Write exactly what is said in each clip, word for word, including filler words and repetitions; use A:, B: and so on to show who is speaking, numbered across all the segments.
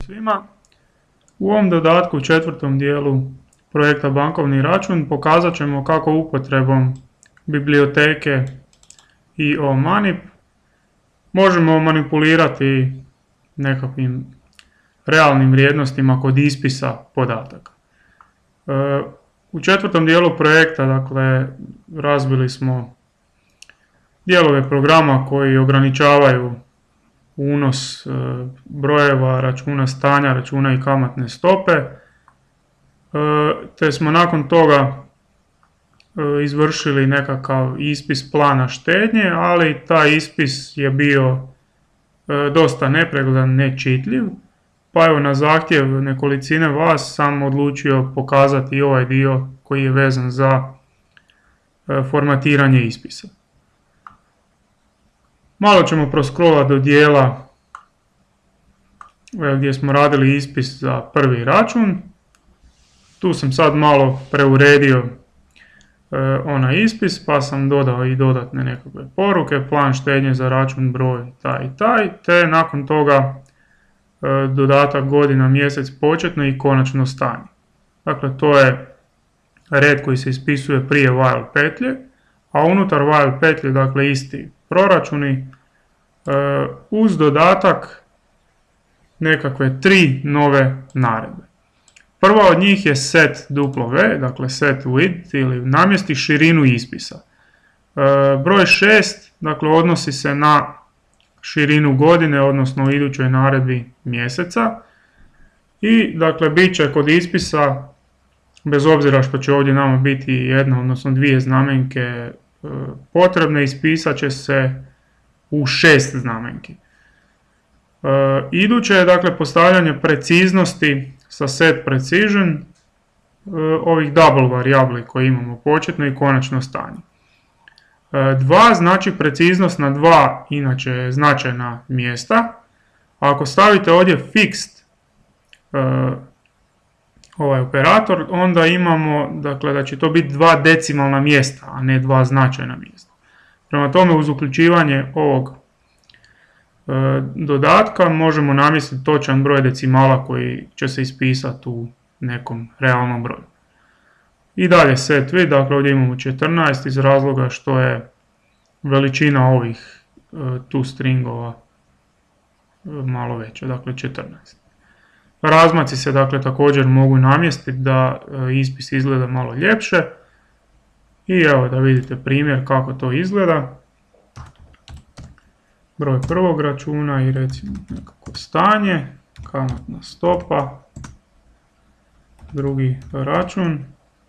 A: svima. U ovom dodatku u četvrtom dijelu projekta Bankovni račun pokazat ćemo kako upotrebom biblioteke i OManip možemo manipulirati nekakvim realnim vrijednostima kod ispisa podataka. U četvrtom dijelu projekta, dakle, razbili smo dijelove programa koji ograničavaju unos brojeva, računa stanja, računa i kamatne stope, te smo nakon toga izvršili nekakav ispis plana štednje, ali taj ispis je bio dosta nepregledan, nečitljiv, pa evo na zahtjev nekolicine vas sam odlučio pokazati i ovaj dio koji je vezan za formatiranje ispisa. Malo ćemo proscrollati do dijela gdje smo radili ispis za prvi račun. Tu sam sad malo preuredio e, onaj ispis, pa sam dodao i dodatne nekakve poruke, plan štednje za račun broj taj i taj, te nakon toga e, dodatak godina, mjesec, početno i konačno stanje. Dakle, to je red koji se ispisuje prije while petlje, a unutar while petlje, dakle, isti proračuni e, uz dodatak nekakve tri nove naredbe. Prva od njih je set duplo V, dakle set width ili namjesti širinu ispisa. E, broj šest, dakle, odnosi se na širinu godine, odnosno u idućoj naredbi mjeseca. I, dakle, bit će kod ispisa, bez obzira što će ovdje nama biti jedna, odnosno dvije znamenke e, potrebne, ispisat će se u šest znamenki. E, iduće je, dakle, postavljanje preciznosti sa set precision e, ovih double varijabli koje imamo, početno i konačno stanje. E, dva znači preciznost na dva inače značajna mjesta. Ako stavite ovdje fixed e, ovaj operator, onda imamo, dakle, da će to biti dva decimalna mjesta, a ne dva značajna mjesta. Prema tome, uz uključivanje ovog e, dodatka možemo namjestiti točan broj decimala koji će se ispisati u nekom realnom broju. I dalje set width, dakle ovdje imamo četrnaest iz razloga što je veličina ovih e, tu stringova e, malo veća, dakle četrnaest. Razmaci se, dakle, također mogu namjestiti da e, ispis izgleda malo ljepše. I evo da vidite primjer kako to izgleda. Broj prvog računa i recimo nekako stanje, kamatna stopa, drugi račun,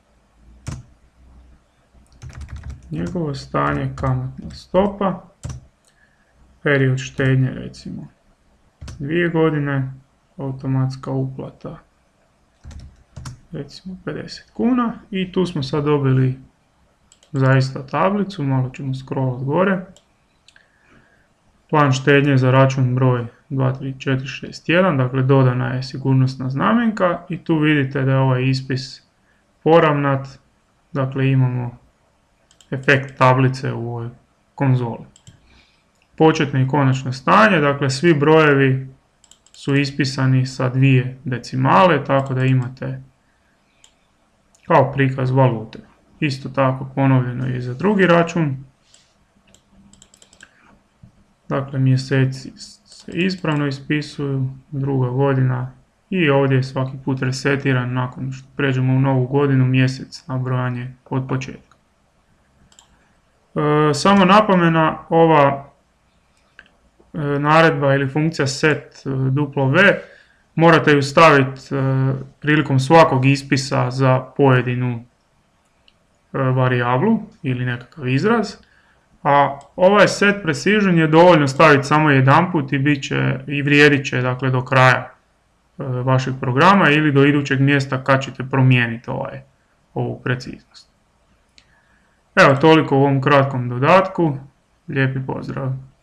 A: njegovo stanje, kamatna stopa, period štednje recimo dvije godine, automatska uplata recimo pedeset kuna i tu smo sad dobili zaista tablicu, malo ćemo scrollat gore. Plan štednje za račun broj dva tri četiri šest jedan, dakle dodana je sigurnosna znamenka i tu vidite da je ovaj ispis poravnat, dakle imamo efekt tablice u ovoj konzoli. Početno i konačno stanje, dakle svi brojevi su ispisani sa dvije decimale, tako da imate kao prikaz valute. Isto tako ponovljeno je i za drugi račun. Dakle, mjeseci se ispravno ispisuju, druga godina i ovdje je svaki put resetiran nakon što pređemo u novu godinu mjesec na brojanje od početka. E, samo napomena, ova e, naredba ili funkcija set e, duplo V morate ju staviti e, prilikom svakog ispisa za pojedinu e, varijablu ili nekakav izraz. A ovaj set precision je dovoljno staviti samo jedanput i bit će i vrijedit će, dakle, do kraja e, vašeg programa ili do idućeg mjesta kad ćete promijeniti ovaj, ovu preciznost. Evo, toliko u ovom kratkom dodatku. Lijepi pozdrav!